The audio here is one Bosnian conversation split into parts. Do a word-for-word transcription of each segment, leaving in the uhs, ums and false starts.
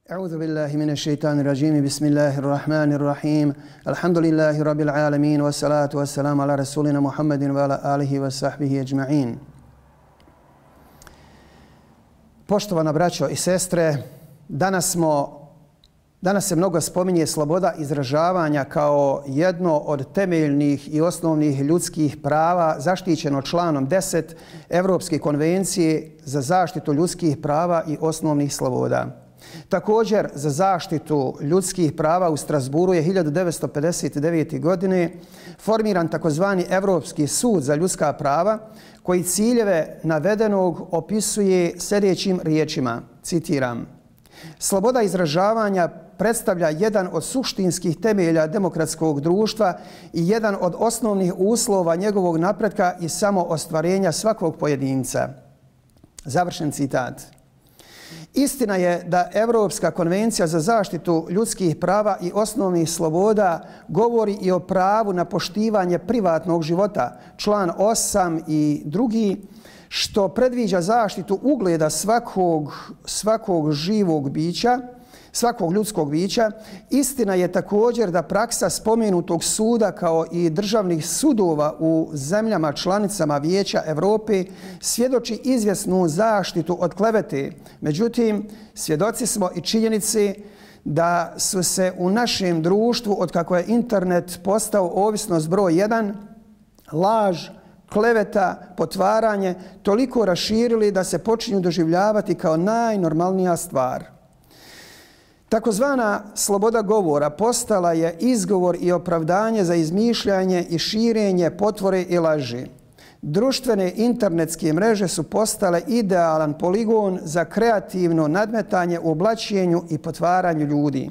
أعوذ بالله من الشيطان الرجيم بسم الله الرحمن الرحيم الحمد لله رب العالمين والصلاة والسلام على رسولنا محمد وعلى آله وصحبه أجمعين. Poštovana braćo i sestre, danas smo Danas se mnogo spominje sloboda izražavanja kao jedno od temeljnih i osnovnih ljudskih prava zaštićeno članom deset Evropske konvencije za zaštitu ljudskih prava i osnovnih sloboda. Također, za zaštitu ljudskih prava u Strasburu je hiljadu devetsto pedeset devete. godine formiran takozvani Evropski sud za ljudska prava koji ciljeve navedenog opisuje sljedećim riječima, citiram: sloboda izražavanja predstavlja jedan od suštinskih temelja demokratskog društva i jedan od osnovnih uslova njegovog napretka i samoostvarenja svakog pojedinca. Završen citat. Istina je da Evropska konvencija za zaštitu ljudskih prava i osnovnih sloboda govori i o pravu na poštivanje privatnog života, član osam i drugi, što predviđa zaštitu ugleda svakog, svakog živog bića, svakog ljudskog bića. Istina je također da praksa spomenutog suda kao i državnih sudova u zemljama članicama Vijeća Evrope svjedoči izvjesnu zaštitu od klevete. Međutim, svjedoci smo i činjenice da su se u našem društvu, otkako je internet postao ovisnost broj jedan, laž, kleveta, potvaranje toliko raširili da se počinju doživljavati kao najnormalnija stvar. Takozvana sloboda govora postala je izgovor i opravdanje za izmišljanje i širenje potvore i laži. Društvene internetske mreže su postale idealan poligon za kreativno nadmetanje u oblačenju i potvaranju ljudi.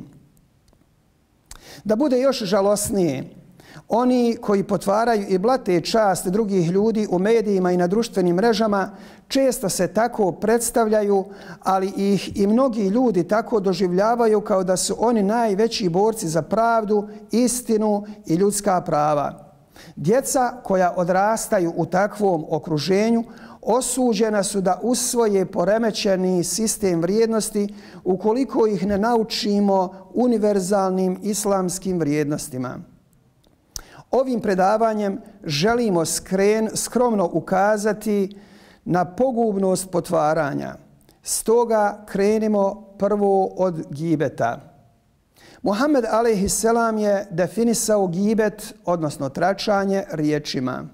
Da bude još žalosnije, oni koji potvaraju i blate čast drugih ljudi u medijima i na društvenim mrežama često se tako predstavljaju, ali ih i mnogi ljudi tako doživljavaju kao da su oni najveći borci za pravdu, istinu i ljudska prava. Djeca koja odrastaju u takvom okruženju osuđena su da usvoje poremećeni sistem vrijednosti ukoliko ih ne naučimo univerzalnim islamskim vrijednostima. Ovim predavanjem želimo skren, skromno ukazati na pogubnost potvaranja. Stoga krenimo prvo od gibeta. Muhammed alejhi selam je definisao gibet, odnosno tračanje, riječima: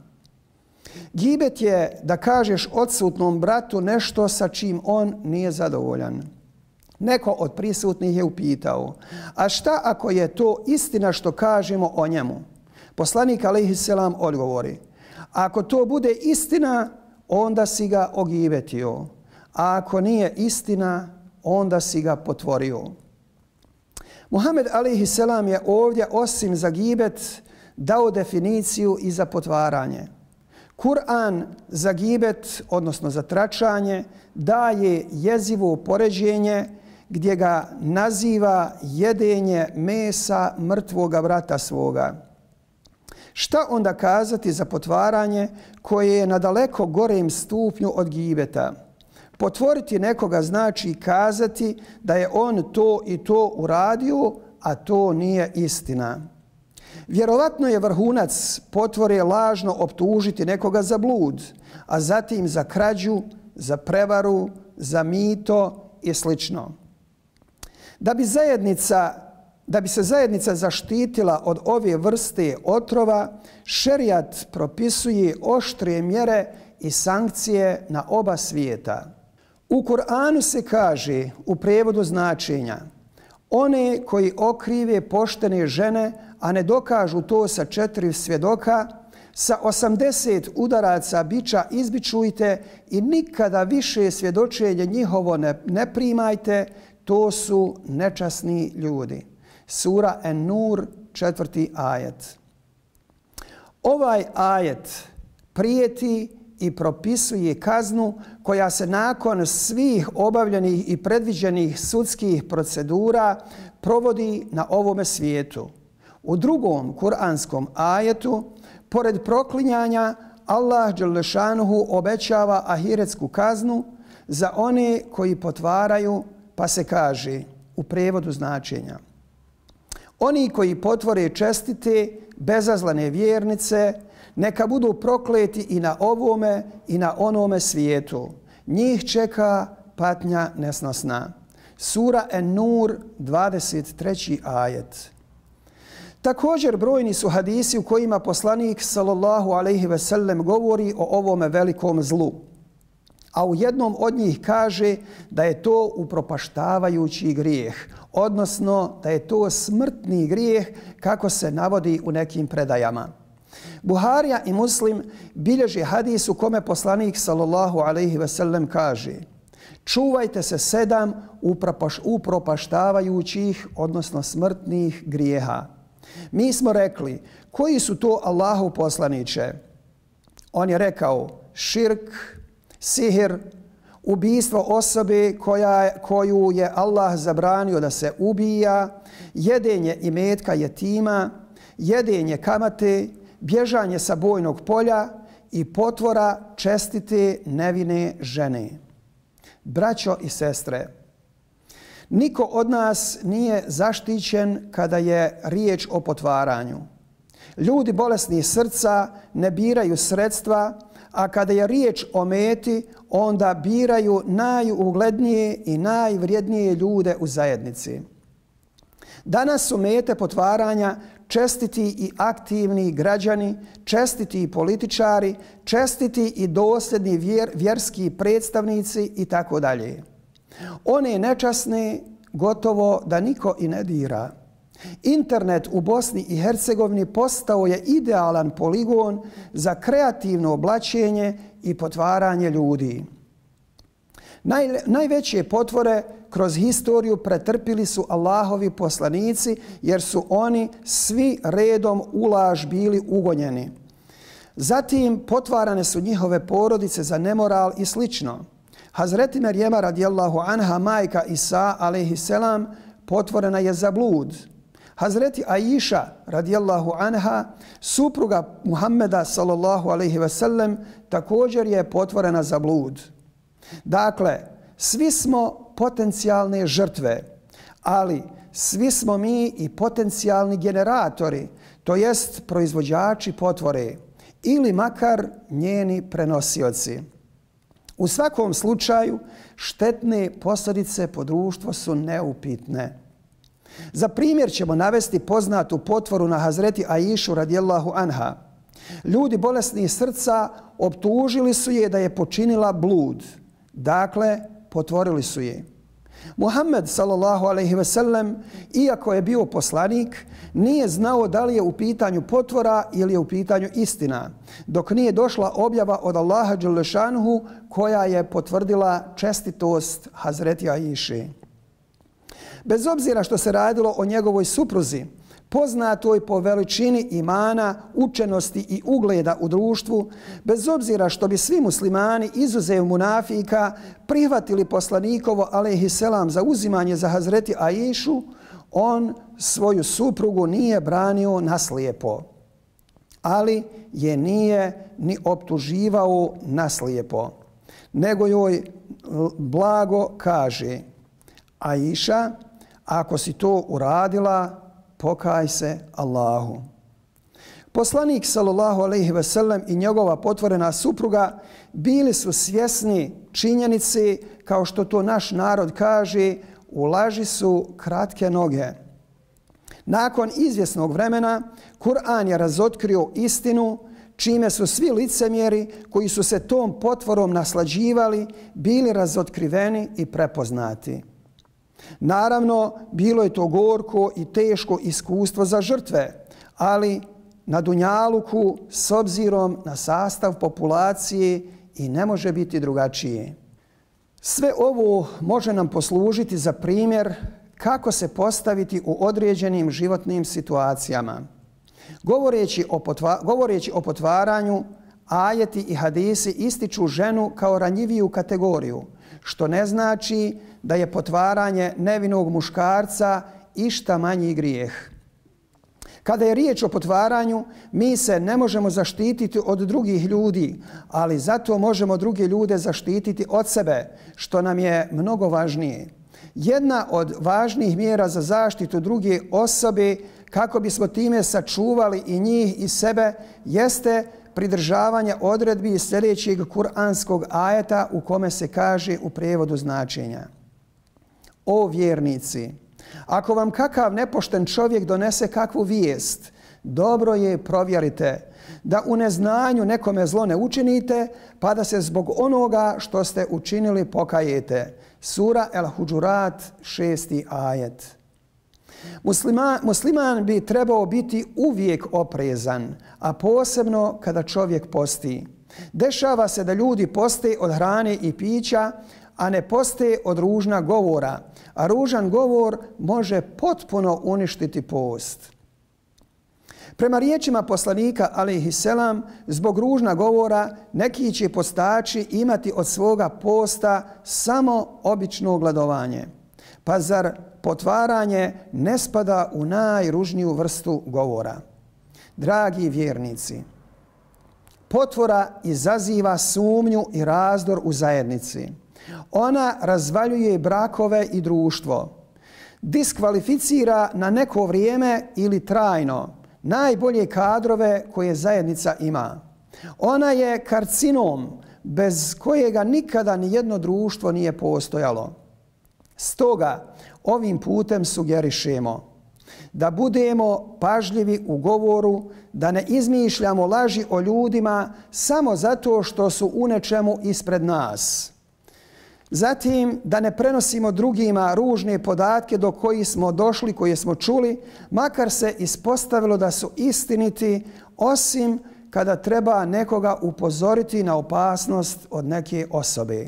gibet je da kažeš odsutnom bratu nešto sa čim on nije zadovoljan. Neko od prisutnih je upitao: a šta ako je to istina što kažemo o njemu? Poslanik alejhi selam odgovori: ako to bude istina, onda si ga ogibetio, a ako nije istina, onda si ga potvorio. Muhammed alejhi selam je ovdje osim za gibet dao definiciju i za potvaranje. Kur'an za gibet, odnosno za tračanje, daje jezivo poređenje gdje ga naziva jedenje mesa mrtvoga brata svoga. Šta onda kazati za potvaranje koje je na daleko gorem stupnju od gibeta? Potvoriti nekoga znači kazati da je on to i to uradio, a to nije istina. Vjerovatno je vrhunac potvore lažno optužiti nekoga za blud, a zatim za krađu, za prevaru, za mito i slično. Da bi zajednica Da bi se zajednica zaštitila od ove vrste otrova, šerijat propisuje oštre mjere i sankcije na oba svijeta. U Kur'anu se kaže u prevodu značenja: one koji okrive poštene žene, a ne dokažu to sa četiri svjedoka, sa osamdeset udaraca biča izbičujte i nikada više svjedočenje njihovo ne, ne primajte, to su nečasni ljudi. Sura En-Nur, četvrti ajet. Ovaj ajet prijeti i propisuje kaznu koja se nakon svih obavljenih i predviđenih sudskih procedura provodi na ovome svijetu. U drugom kuranskom ajetu, pored proklinjanja, Allah dželle šanuhu obećava ahiretsku kaznu za one koji potvaraju, pa se kaže u prevodu značenja. Oni koji potvore čestite, bezazlene vjernice, neka budu prokleti i na ovome i na onome svijetu. Njih čeka patnja nesnosna. Sura En-Nur, dvadeset treći ajet. Također brojni su hadisi u kojima poslanik sallallahu alejhi ve sellem govori o ovome velikom zlu. A u jednom od njih kaže da je to upropaštavajući grijeh, odnosno da je to smrtni grijeh kako se navodi u nekim predajama. Buharija i Muslim bilježe hadis u kome poslanik sallallahu alejhi ve sellem kaže: čuvajte se sedam upropaštavajućih, odnosno smrtnih grijeha. Mi smo rekli, koji su to Allahov poslaniče? On je rekao širk, sihir, ubijstvo osobe koja, koju je Allah zabranio da se ubija, jedenje imetka jetima, jedenje kamate, bježanje sa bojnog polja i potvora čestite nevine žene. Braćo i sestre, niko od nas nije zaštićen kada je riječ o potvaranju. Ljudi bolesnih srca ne biraju sredstva, a kada je riječ o meti, onda biraju najuglednije i najvrijednije ljude u zajednici. Danas su mete potvaranja čestiti i aktivni građani, čestiti i političari, čestiti i dosljedni vjer, vjerski predstavnici i tako dalje. One nečasne gotovo da niko i ne dira. Internet u Bosni i Hercegovini postao je idealan poligon za kreativno oblačenje i potvaranje ljudi. Naj, najveće potvore kroz historiju pretrpili su Allahovi poslanici jer su oni svi redom u laž bili ugonjeni. Zatim potvarane su njihove porodice za nemoral i slično. Hazreti Merjema radijallahu anha, majka Isa alejhi selam, potvorena je za blud. Hazreti Aisha radijallahu anha, supruga Muhammeda sallallahu alejhi ve sellem, također je potvorena za blud. Dakle, svi smo potencijalne žrtve, ali svi smo mi i potencijalni generatori, to jest proizvođači potvore ili makar njeni prenosioci. U svakom slučaju, štetne posljedice po društvo su neupitne. Za primjer ćemo navesti poznatu potvoru na Hazreti Aishu radijallahu anha. Ljudi bolesnih srca optužili su je da je počinila blud. Dakle, potvorili su je. Muhammed sallallahu alejhi ve sellem, iako je bio poslanik, nije znao da li je u pitanju potvora ili je u pitanju istina, dok nije došla objava od Allaha dželle šanuhu koja je potvrdila čestitost Hazreti Aiši. Bez obzira što se radilo o njegovoj supruzi, poznatoj po veličini imana, učenosti i ugleda u društvu, bez obzira što bi svi muslimani izuzev munafika prihvatili poslanikovo alejhi selam za uzimanje za Hazreti Aišu, on svoju suprugu nije branio naslijepo, ali je nije ni optuživao naslijepo, nego joj blago kaže: Aiša, ako si to uradila, pokaj se Allahu. Poslanik sallallahu alejhi ve sellem i njegova potvorena supruga bili su svjesni činjenice, kao što to naš narod kaže, u laži su kratke noge. Nakon izvjesnog vremena, Kur'an je razotkrio istinu, čime su svi licemjeri koji su se tom potvorom naslađivali bili razotkriveni i prepoznati. Naravno, bilo je to gorko i teško iskustvo za žrtve, ali na dunjaluku s obzirom na sastav populacije i ne može biti drugačije. Sve ovo može nam poslužiti za primjer kako se postaviti u određenim životnim situacijama. Govoreći o, potva, govoreći o potvaranju, ajeti i hadisi ističu ženu kao ranjiviju kategoriju, što ne znači da je potvaranje nevinog muškarca išta manji grijeh. Kada je riječ o potvaranju, mi se ne možemo zaštititi od drugih ljudi, ali zato možemo druge ljude zaštititi od sebe, što nam je mnogo važnije. Jedna od važnijih mjera za zaštitu druge osobe, kako bismo time sačuvali i njih i sebe, jeste pridržavanje odredbi sljedećeg kuranskog ajeta u kome se kaže u prevodu značenja: O vjernici, ako vam kakav nepošten čovjek donese kakvu vijest, dobro je provjerite, da u neznanju nekome zlo ne učinite, pa da se zbog onoga što ste učinili pokajete. Sura El-Huđurat, šesti ajet. Musliman, musliman bi trebao biti uvijek oprezan, a posebno kada čovjek posti. Dešava se da ljudi poste od hrane i pića, a ne poste od ružna govora, a ružan govor može potpuno uništiti post. Prema riječima poslanika alejhiselam, zbog ružna govora neki će postači imati od svoga posta samo obično gladovanje. Pa zar potvaranje ne spada u najružniju vrstu govora? Dragi vjernici, potvora izaziva sumnju i razdor u zajednici. Ona razvaljuje brakove i društvo. Diskvalificira na neko vrijeme ili trajno najbolje kadrove koje zajednica ima. Ona je karcinom bez kojega nikada ni jedno društvo nije postojalo. Stoga ovim putem sugerišemo da budemo pažljivi u govoru, da ne izmišljamo laži o ljudima samo zato što su u nečemu ispred nas. Zatim, da ne prenosimo drugima ružne podatke do kojih smo došli, koje smo čuli, makar se ispostavilo da su istiniti, osim kada treba nekoga upozoriti na opasnost od neke osobe.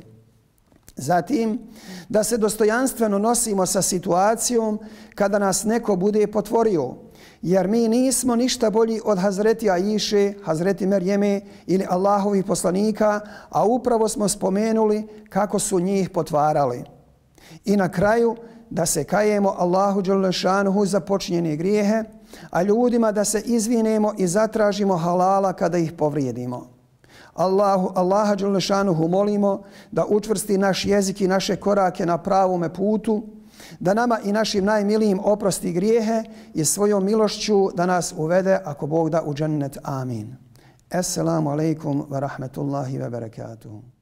Zatim, da se dostojanstveno nosimo sa situacijom kada nas neko bude potvorio, jer mi nismo ništa bolji od Hazreti Aiše, Hazreti Merjeme ili Allahovih poslanika, a upravo smo spomenuli kako su njih potvarali. I na kraju, da se kajemo Allahu dželle šanuhu za počinjene grijehe, a ljudima da se izvinemo i zatražimo halala kada ih povrijedimo. Allahu, Allaha dželle šanuhu molimo da učvrsti naš jezik i naše korake na pravome putu, da nama i našim najmilijim oprosti grijehe i svojom milošću da nas uvede, ako Bog da, u džennet. Amin. Assalamu alaikum wa rahmatullahi wa barakatuhu.